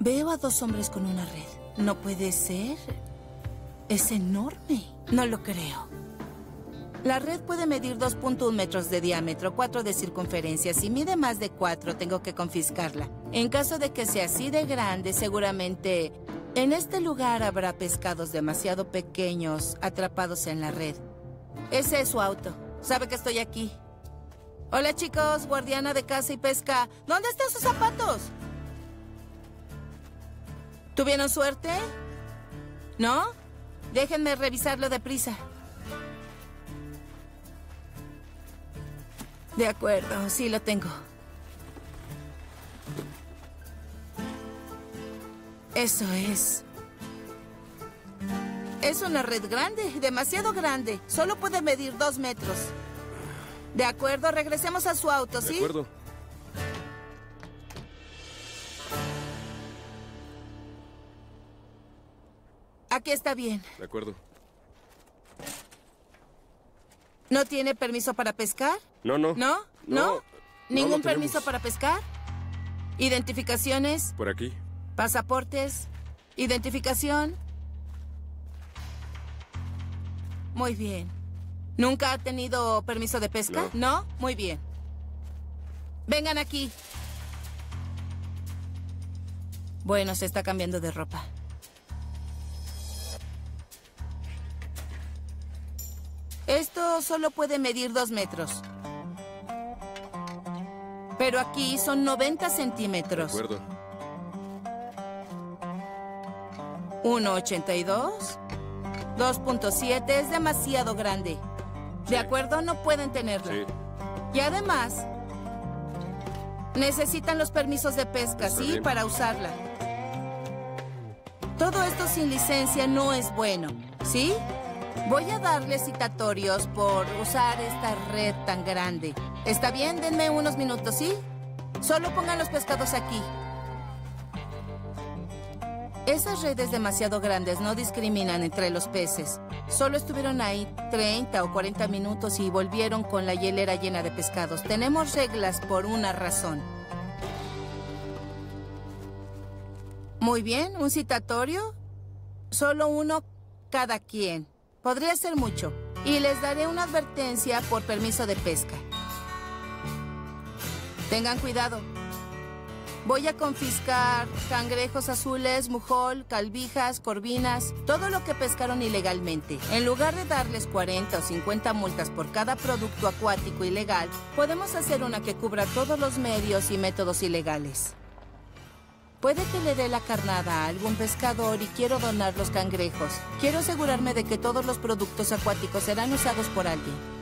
Veo a dos hombres con una red. No puede ser. Es enorme. No lo creo. La red puede medir 2.1 metros de diámetro, 4 de circunferencia. Si mide más de 4, tengo que confiscarla. En caso de que sea así de grande, seguramente en este lugar habrá pescados demasiado pequeños atrapados en la red. Ese es su auto. Sabe que estoy aquí. Hola, chicos, guardiana de caza y pesca. ¿Dónde están sus zapatos? ¿Tuvieron suerte? ¿No? Déjenme revisarlo deprisa. De acuerdo, sí lo tengo. Eso es. Es una red grande, demasiado grande. Solo puede medir 2 metros. De acuerdo, regresemos a su auto, ¿sí? De acuerdo. Aquí está bien. De acuerdo. ¿No tiene permiso para pescar? No, no. ¿No? ¿No? ¿Ningún lo permiso tenemos. para pescar? ¿Identificaciones? Por aquí. ¿Pasaportes? ¿Identificación? Muy bien. ¿Nunca ha tenido permiso de pesca? No. ¿No? Muy bien. Vengan aquí. Bueno, se está cambiando de ropa. Esto solo puede medir 2 metros. Pero aquí son 90 centímetros. De acuerdo. 1,82. 2.7 es demasiado grande. Sí. ¿De acuerdo? No pueden tenerla. Sí. Y además, necesitan los permisos de pesca, Está ¿sí? bien. Para usarla. Todo esto sin licencia no es bueno, ¿sí? Voy a darles citatorios por usar esta red tan grande. ¿Está bien? Denme unos minutos, ¿sí? Solo pongan los pescados aquí. Esas redes demasiado grandes no discriminan entre los peces. Solo estuvieron ahí 30 o 40 minutos y volvieron con la hielera llena de pescados. Tenemos reglas por una razón. Muy bien, ¿un citatorio? Solo uno cada quien. Podría ser mucho. Y les daré una advertencia por permiso de pesca. Tengan cuidado. Voy a confiscar cangrejos azules, mujol, calvijas, corvinas, todo lo que pescaron ilegalmente. En lugar de darles 40 o 50 multas por cada producto acuático ilegal, podemos hacer una que cubra todos los medios y métodos ilegales. Puede que le dé la carnada a algún pescador y quiero donar los cangrejos. Quiero asegurarme de que todos los productos acuáticos serán usados por alguien.